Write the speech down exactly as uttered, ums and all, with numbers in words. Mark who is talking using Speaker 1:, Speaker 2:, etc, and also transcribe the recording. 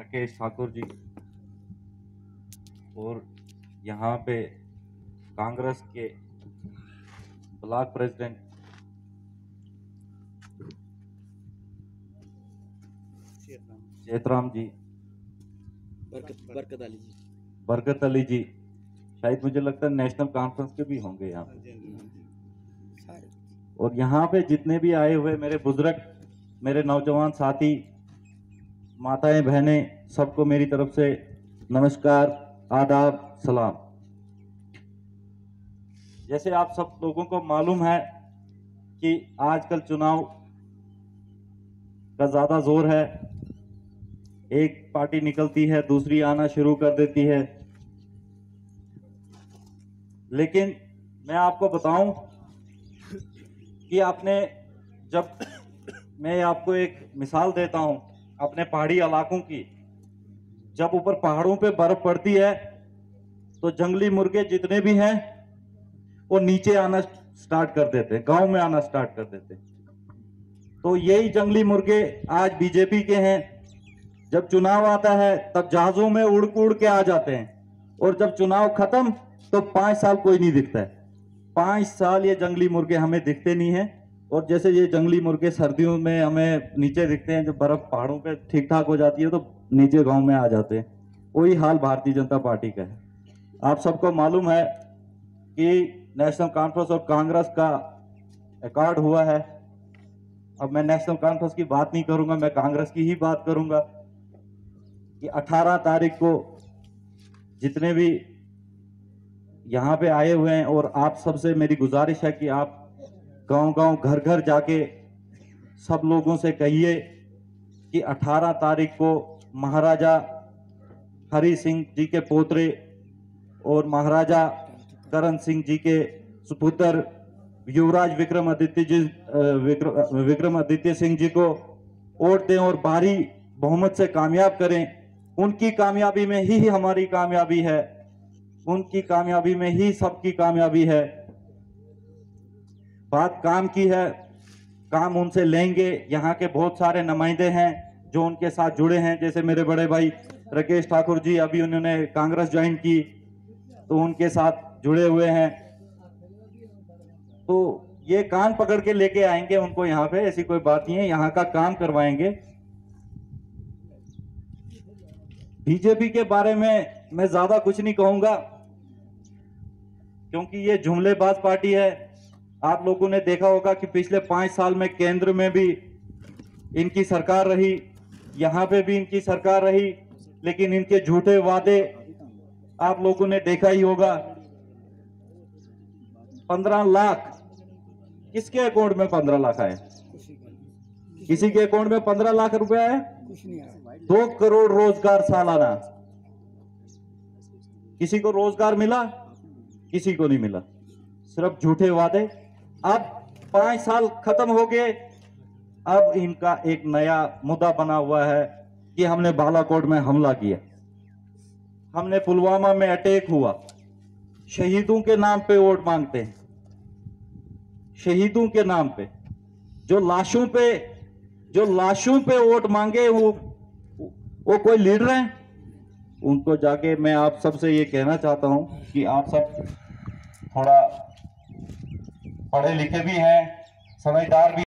Speaker 1: राकेश ठाकुर जी और यहाँ पे कांग्रेस के ब्लॉक प्रेसिडेंट चेतराम जी,
Speaker 2: बरकत बरकत अली जी
Speaker 1: बरकत अली जी, शायद मुझे लगता है नेशनल कॉन्फ्रेंस के भी होंगे यहाँ पे। और यहाँ पे जितने भी आए हुए मेरे बुजुर्ग, मेरे नौजवान साथी, माताएं, बहनें, सबको मेरी तरफ से नमस्कार, आदाब, सलाम। जैसे आप सब लोगों को मालूम है कि आजकल चुनाव का ज्यादा जोर है, एक पार्टी निकलती है दूसरी आना शुरू कर देती है। लेकिन मैं आपको बताऊं कि आपने, जब मैं आपको एक मिसाल देता हूं अपने पहाड़ी इलाकों की, जब ऊपर पहाड़ों पे बर्फ पड़ती है तो जंगली मुर्गे जितने भी हैं वो नीचे आना स्टार्ट कर देते हैं, गांव में आना स्टार्ट कर देते हैं। तो यही जंगली मुर्गे आज बीजेपी के हैं। जब चुनाव आता है तब जहाजों में उड़ उड़ के आ जाते हैं, और जब चुनाव खत्म तो पांच साल कोई नहीं दिखता है। पांच साल ये जंगली मुर्गे हमें दिखते नहीं हैं। और जैसे ये जंगली मुर्गे सर्दियों में हमें नीचे दिखते हैं, जब बर्फ पहाड़ों पे ठीक ठाक हो जाती है तो नीचे गांव में आ जाते हैं। वही हाल भारतीय जनता पार्टी का है। आप सबको मालूम है कि नेशनल कॉन्फ्रेंस और कांग्रेस का अकॉर्ड हुआ है। अब मैं नेशनल कॉन्फ्रेंस की बात नहीं करूंगा, मैं कांग्रेस की ही बात करूंगा कि अठारह तारीख को जितने भी यहाँ पे आए हुए हैं, और आप सबसे मेरी गुजारिश है कि आप गांव-गांव, घर-घर जाके सब लोगों से कहिए कि अठारह तारीख को महाराजा हरि सिंह जी के पोतरे और महाराजा करण सिंह जी के सुपुत्र युवराज विक्रमादित्य जी विक्रम विक्रमादित्य सिंह जी को वोट दें और भारी बहुमत से कामयाब करें। उनकी कामयाबी में ही हमारी कामयाबी है, उनकी कामयाबी में ही सबकी कामयाबी है। बात काम की है, काम उनसे लेंगे। यहाँ के बहुत सारे नुमाइंदे हैं जो उनके साथ जुड़े हैं, जैसे मेरे बड़े भाई राकेश ठाकुर जी, अभी उन्होंने कांग्रेस ज्वाइन की तो उनके साथ जुड़े हुए हैं। तो ये कान पकड़ के लेके आएंगे उनको यहाँ पे, ऐसी कोई बात नहीं है, यहाँ का काम करवाएंगे। बीजेपी के बारे में मैं ज्यादा कुछ नहीं कहूंगा क्योंकि ये जुमलेबाज पार्टी है। आप लोगों ने देखा होगा कि पिछले पांच साल में केंद्र में भी इनकी सरकार रही, यहाँ पे भी इनकी सरकार रही, लेकिन इनके झूठे वादे आप लोगों ने देखा ही होगा। पंद्रह लाख किसके अकाउंट में पंद्रह लाख आए? किसी के अकाउंट में पंद्रह लाख रुपए आए? दो करोड़ रोजगार सालाना। किसी को रोजगार मिला? किसी को नहीं मिला, सिर्फ झूठे वादे। अब पांच साल खत्म हो गए, अब इनका एक नया मुद्दा बना हुआ है कि हमने बालाकोट में हमला किया, हमने पुलवामा में अटैक हुआ। शहीदों के नाम पे वोट मांगते हैं, शहीदों के नाम पे। जो लाशों पे जो लाशों पे वोट मांगे वो वो कोई लीडर हैं? उनको जाके मैं आप सबसे ये कहना चाहता हूं कि आप सब थोड़ा पढ़े लिखे भी हैं, समझदार भी